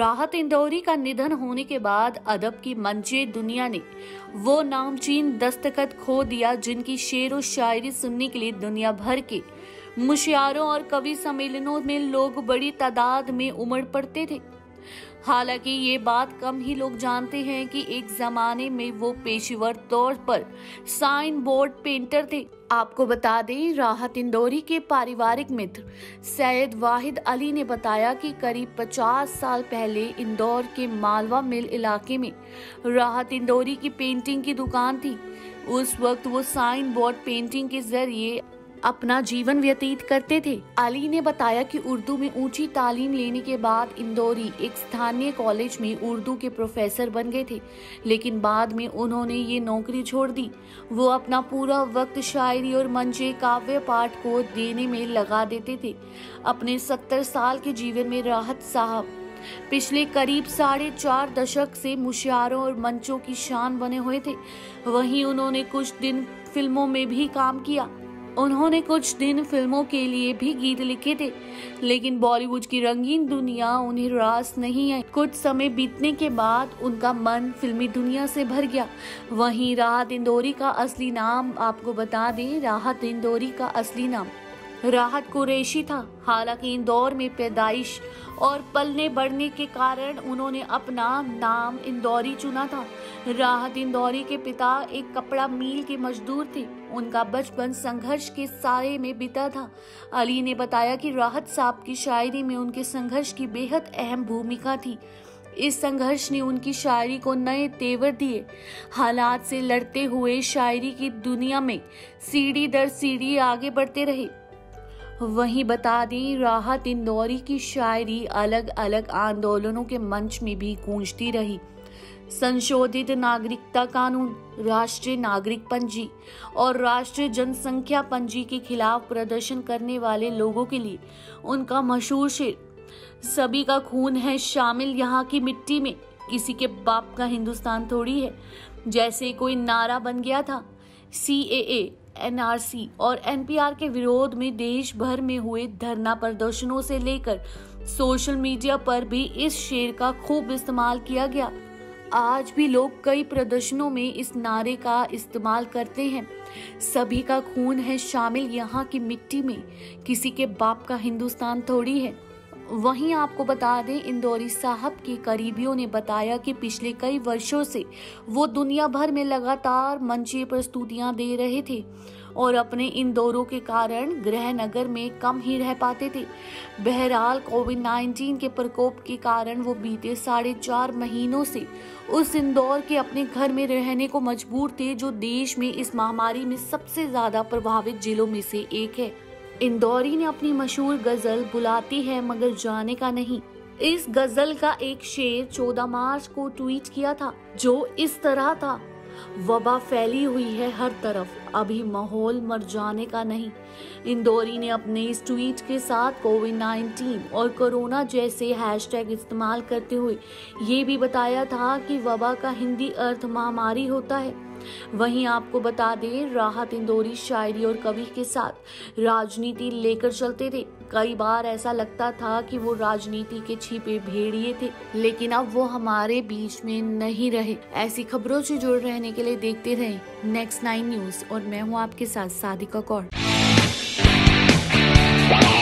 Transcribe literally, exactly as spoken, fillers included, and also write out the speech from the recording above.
राहत इंदौरी का निधन होने के बाद अदब की मंचे दुनिया ने वो नामचीन दस्तखत खो दिया जिनकी शेर और शायरी सुनने के लिए दुनिया भर के मुशियारों और कवि सम्मेलनों में लोग बड़ी तादाद में उमड़ पड़ते थे। हालांकि ये बात कम ही लोग जानते हैं कि एक जमाने में वो पेशेवर तौर पर साइन बोर्ड पेंटर थे। आपको बता दें, राहत इंदौरी के पारिवारिक मित्र सैयद वाहिद अली ने बताया कि करीब पचास साल पहले इंदौर के मालवा मिल इलाके में राहत इंदौरी की पेंटिंग की दुकान थी। उस वक्त वो साइन बोर्ड पेंटिंग के जरिए अपना जीवन व्यतीत करते थे। अली ने बताया कि उर्दू में ऊंची तालीम लेने के बाद इंदौरी एक स्थानीय कॉलेज में उर्दू के प्रोफेसर बन गए थे, लेकिन बाद में उन्होंने ये नौकरी छोड़ दी। वो अपना पूरा वक्त शायरी और मंचे काव्य पाठ को देने में लगा देते थे। अपने सत्तर साल के जीवन में राहत साहब पिछले करीब साढ़े चार दशक से मुशियारों और मंचों की शान बने हुए थे। वहीं उन्होंने कुछ दिन फिल्मों में भी काम किया। उन्होंने कुछ दिन फिल्मों के लिए भी गीत लिखे थे, लेकिन बॉलीवुड की रंगीन दुनिया उन्हें रास नहीं आई। कुछ समय बीतने के बाद उनका मन फिल्मी दुनिया से भर गया। वहीं राहत इंदौरी का असली नाम आपको बता दें, राहत इंदौरी का असली नाम राहत कुरैशी था। हालांकि इंदौर में पैदाइश और पलने बढ़ने के कारण उन्होंने अपना नाम इंदौरी चुना था। राहत इंदौरी के पिता एक कपड़ा मिल के मजदूर थे। उनका बचपन संघर्ष के साये में बीता था। अली ने बताया कि राहत साहब की शायरी में उनके संघर्ष की बेहद अहम भूमिका थी। इस संघर्ष ने उनकी शायरी को नए तेवर दिए। हालात से लड़ते हुए शायरी की दुनिया में सीढ़ी दर सीढ़ी आगे बढ़ते रहे। वहीं बता दें, राहत इंदौरी की शायरी अलग अलग आंदोलनों के मंच में भी गूंजती रही। संशोधित नागरिकता कानून, राष्ट्रीय नागरिक पंजी और राष्ट्रीय जनसंख्या पंजी के खिलाफ प्रदर्शन करने वाले लोगों के लिए उनका मशहूर शेर सभी का खून है शामिल यहाँ की मिट्टी में, किसी के बाप का हिंदुस्तान थोड़ी है, जैसे कोई नारा बन गया था। सी ए ए, एन आर सी और एन पी आर के विरोध में देश भर में हुए धरना प्रदर्शनों से लेकर सोशल मीडिया पर भी इस शेर का खूब इस्तेमाल किया गया। आज भी लोग कई प्रदर्शनों में इस नारे का इस्तेमाल करते हैं। सभी का खून है शामिल यहाँ की मिट्टी में, किसी के बाप का हिंदुस्तान थोड़ी है। वहीं आपको बता दें, इंदौरी साहब के करीबियों ने बताया कि पिछले कई वर्षों से वो दुनिया भर में लगातार मंचीय प्रस्तुतियां दे रहे थे और अपने इन दौरों के कारण गृह नगर में कम ही रह पाते थे। बहरहाल कोविड नाइन्टीन के प्रकोप के कारण वो बीते साढ़े चार महीनों से उस इंदौर के अपने घर में रहने को मजबूर थे, जो देश में इस महामारी में सबसे ज्यादा प्रभावित जिलों में से एक है। इंदौरी ने अपनी मशहूर गजल बुलाती है मगर जाने का नहीं, इस गजल का एक शेर चौदह मार्च को ट्वीट किया था, जो इस तरह था, वबा फैली हुई है हर तरफ, अभी माहौल मर जाने का नहीं। इंदौरी ने अपने इस ट्वीट के साथ कोविड नाइन्टीन और कोरोना जैसे हैशटैग इस्तेमाल करते हुए ये भी बताया था कि वबा का हिंदी अर्थ महामारी होता है। वहीं आपको बता दें, राहत इंदौरी शायरी और कवि के साथ राजनीति लेकर चलते थे। कई बार ऐसा लगता था कि वो राजनीति के छिपे भेड़िए थे, लेकिन अब वो हमारे बीच में नहीं रहे। ऐसी खबरों से जुड़े रहने के लिए देखते रहें नेक्स्ट नाइन न्यूज और मैं हूँ आपके साथ सादिका कौर।